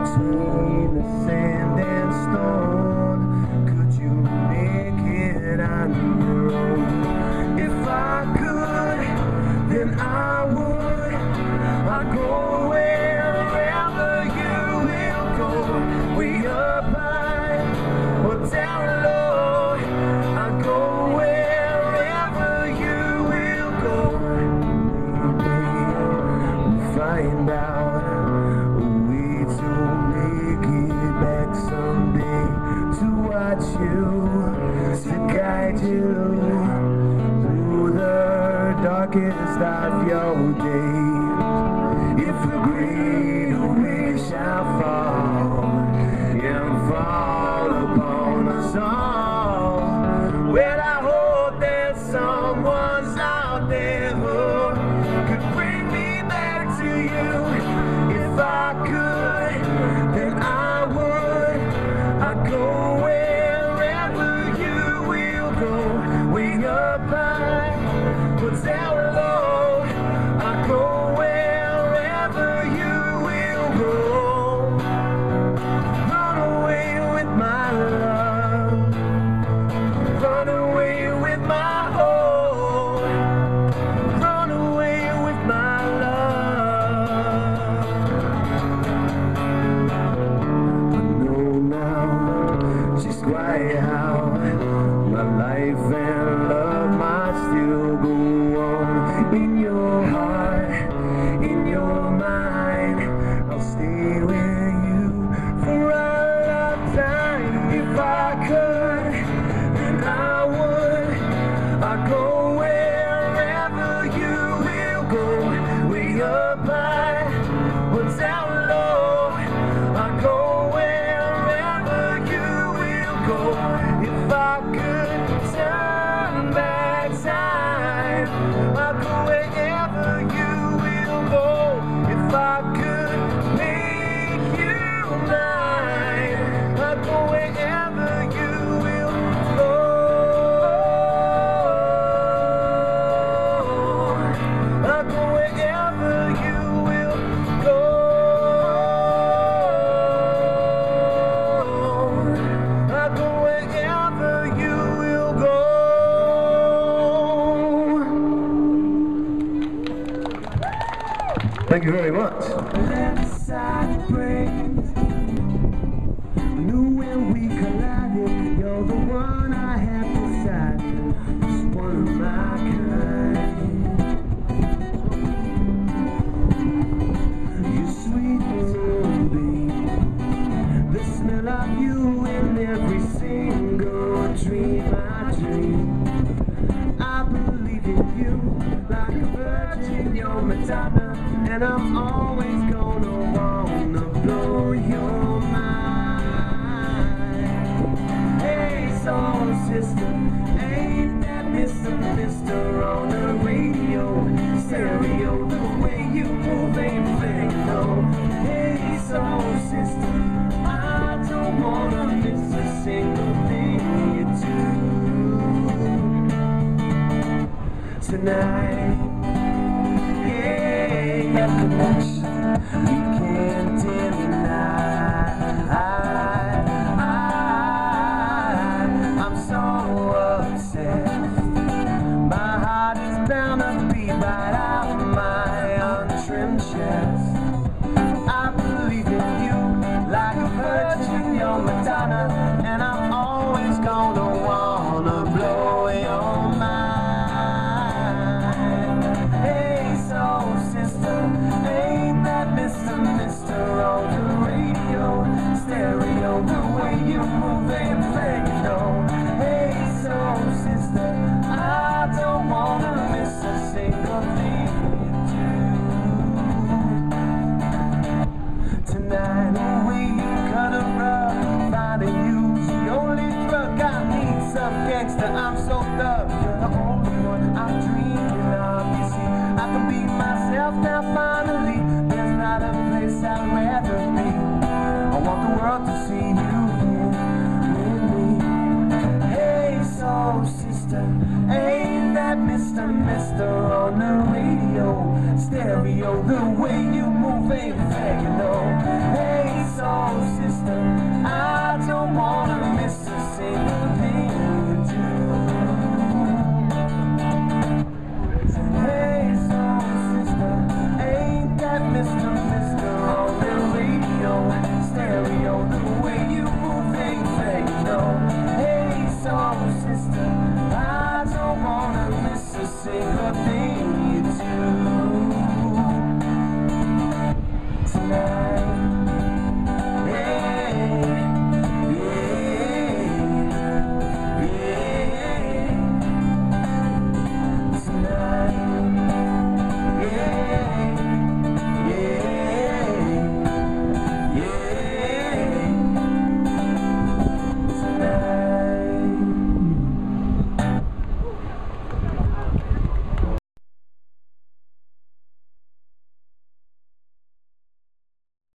between the sand and stone. Could you make it on your own? If I could, then I would. I'd go wherever you will go. Way up high or down low, I'd go wherever you will go. Maybe we'll find out a way to make it back someday, to watch you, to guide you through the darkest of your days. If a great wave shall fall and fall upon us all, well, I hope that someone's out there who could bring me back to you. If I could, then I would. I'd go wherever you will go. Way up high, but down low, I'd go wherever you will go. Run away with my love, run away with my hope, run away with my love. I know now just quite how my life and love might still go on. In your heart, in your mind, I'll stay with you for a lifetime. If I could, then I would. I'd go wherever you will go. Way up high or down low, I'd go wherever you will go. If I could turn back time, I'd go wherever you will go. If I could make you mine, I'd go wherever you will go. I'd go wherever you will go. I'd go wherever you will go. Thank you very much. Left side brains. I knew when we collided, you're the one I have decided is one of my kind. You sweet moonbeam, the smell of you in every single dream I dream. I believe in you like a virgin, you're Madonna, and I'm always gonna wanna blow your mind. Hey, soul sister, ain't that Mr. on the radio, stereo, the way you move ain't phenomenal. Hey, soul sister, I don't wanna miss a single thing you do tonight. Yeah, that connection we can't deny. I'm so obsessed. My heart is bound to beat right out of my untrimmed chest. I believe in you like a virgin, you're Madonna, and I'm always gonna wanna blow your mind. Hey, soul sister, ain't that Mr. on the radio, stereo, the way you move ain't phenomenal. Hey, soul sister, I don't wanna miss a single thing you do tonight. The way you cut a rug, finding you's the only drug I need. Some gangster, I'm so thug, you're the only one I'm dreaming of. You see, I can be myself now finally. There's not a place I'd rather be. I want the world to see you here with me. Hey, soul sister, ain't that Mr. on the radio, stereo. The way you move ain't fair, you know. Hey, soul sister, I don't wanna miss a single